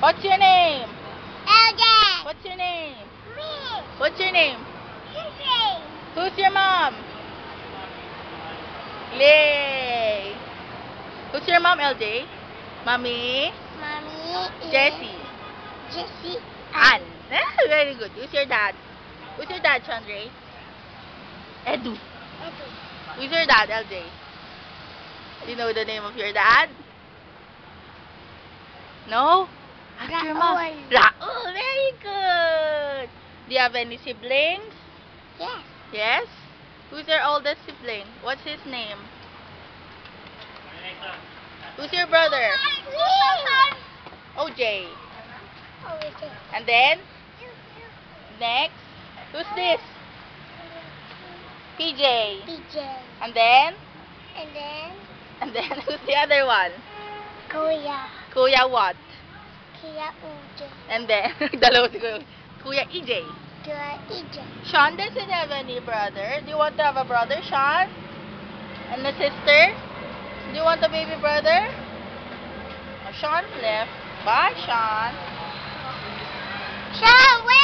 What's your name? LJ. What's your name? Me. What's your name? Sissy. Who's your mom? Yay! Who's your mom, LJ? Mommy? Mommy is Jessie. Jessie. Ann. Very good. Who's your dad? Who's your dad, Chandre? Edu. Edu. Who's your dad, LJ? Do you know the name of your dad? No? Ask your mom. Raul. Raul. Very good. Do you have any siblings? Yes. Yes? Who's your oldest sibling? What's his name? Who's your brother? OJ. OJ. And then? Next? Who's this? PJ. PJ. And then? And then And then who's the other one? Kuya. Kuya what? Kuya Ujo. And then, dalawa si Kuya EJ. Kuya EJ. Sean doesn't have any brother. Do you want to have a brother, Sean? And a sister? Do you want a baby brother? Oh, Sean left. Bye, Sean. Sean, wait!